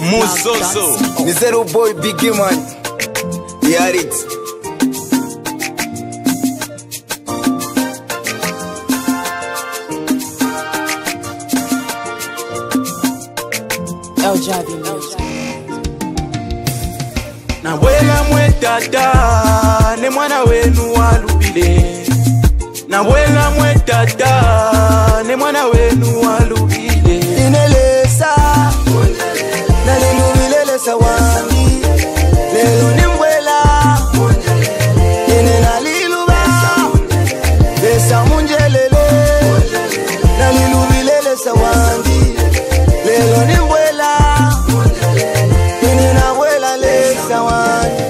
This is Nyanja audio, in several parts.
Musoso ni Zero Boy Biggie man. Hear it. LJB Music. Na wela mwetata ne mwana wenu walubile. Na wela mwetata ne mwana wenu walubile. Inelesa na ninubilelesa wangi. Lelo nimbwela inena liluba. Lesa munjelele na ninubilelesa wangi. Lelo nimbwela inena wela lesa wangi.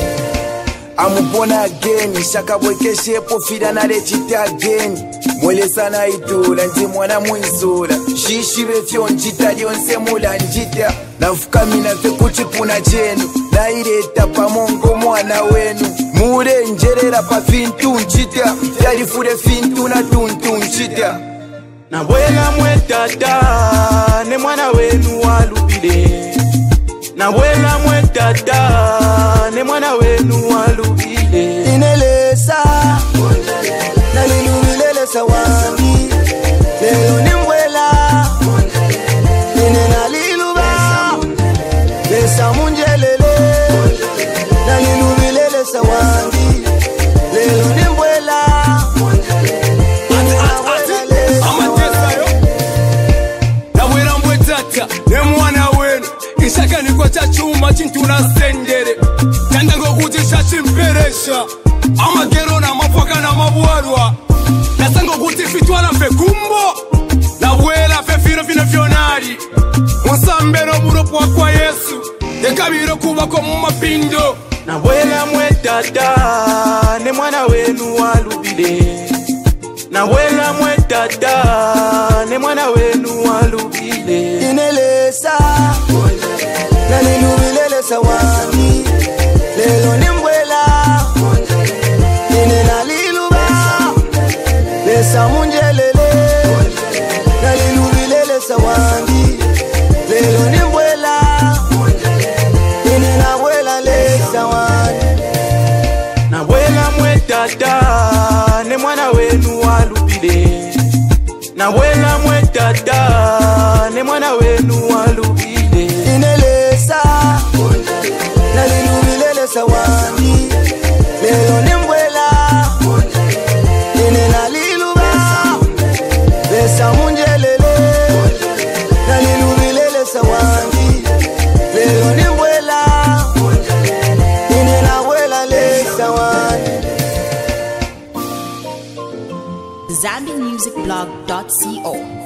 I'm born again, shaka bwekeshe pofira na lechita again. Mwele sana itula, nzi mwana mwizula. Shishire fyo njita lionse mula njita. Nafuka mina fe kuchipuna chenu. Na ireta pa mongo mwana wenu. Mure njerera pa fintu njita. Yalifure fintu na tuntu njita. Na wela mwetata ne mwana wenu walubile. Na wela mwetata ne mwana wenu walubile. Inelesa na ninubilelesa wangi. Lelo nimbwela inena liluba. Lesa munjelele na ninubilelesa wangi. Lelo nimbwela inena wela lesa wangi. Na wela mwetata ne mwana wenu. Ishaka niko chachuma chintuna sendere. Kanda ngokuti chachimperesha. Amagero na mafwaka na mabuarwa. Nasango kuti fitwala fe kumbo. Na wela fe fino fino fionari. Musambero buropo kwa Yesu. Ekabiro kubako mumapindo. Na wela mwetata ne mwana wenu walubile. Na wela mwetata ne mwana wenu walubile. Inelesa na ninubilelesa wangi. Lelo nimbwela inena liluba. Lesa munjelele na ninubilelesa wangi. Lelo nimbwela inena wela lesa wangi. Na wela mwetata ne mwana wenu walubile. Na wela mwetata ne mwana wenu walubile. Inelesa na ninubilelesa wangi. Lelo nimbwela inena liluba. Lesa munjelele na ninubilelesa wangi. Lelo nimbwela inena wela lesa wangi. ZambianMusicBlog.co